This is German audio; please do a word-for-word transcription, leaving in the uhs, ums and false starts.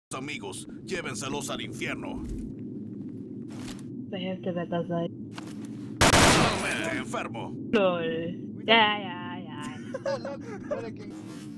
amigos, llévenselos al infierno. Behälfte Wetter sein. Totalmente enfermo. Lol. Ja, ja, ja. Look, look,